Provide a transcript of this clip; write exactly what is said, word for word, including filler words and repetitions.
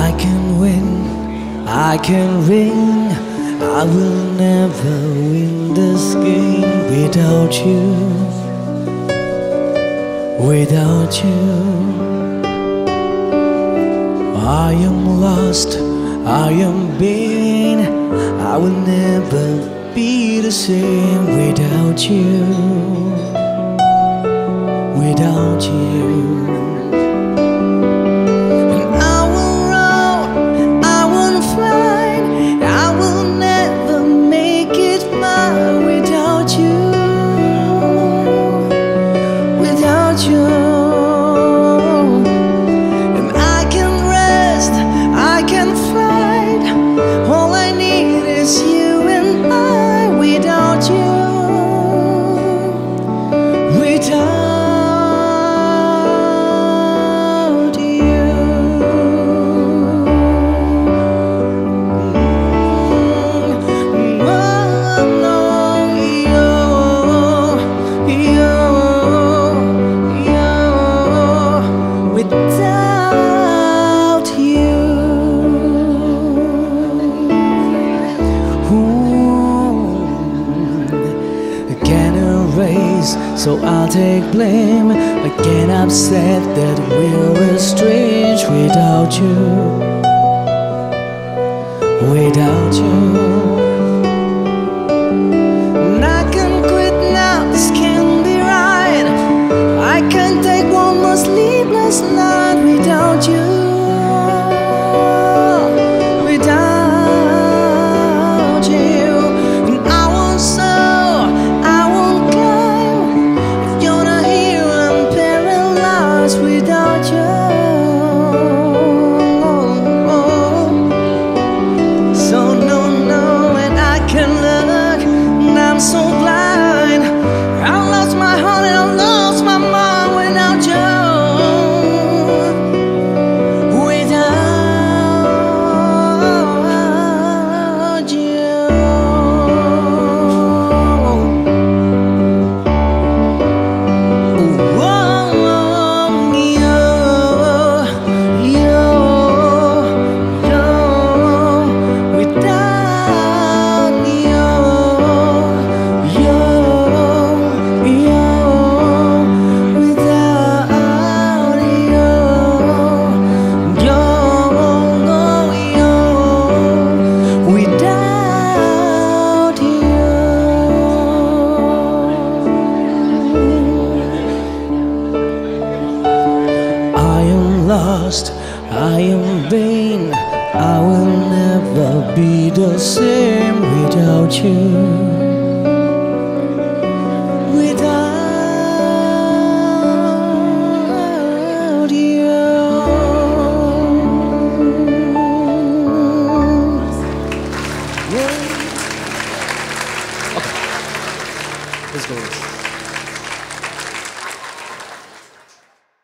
I can win, I can win. I will never win this game without you, without you. I am lost, I am vain. I will never be the same without you, without you. So I'll take blame. Again I'm sad that we're estranged without you, without you. And I can quit now, this can't be right. I can't take one more sleepless night without you, without you. And I won't soar, I won't climb if you're not here. I'm paralyzed without you. So no, no, and I can look, and I'm so blind. I lost my heart and I lost my mind without you, without you. Oh, you, you, you, without you, you, you, without you, you, you, without you. I am lost, I am vain. I will never be the same without you.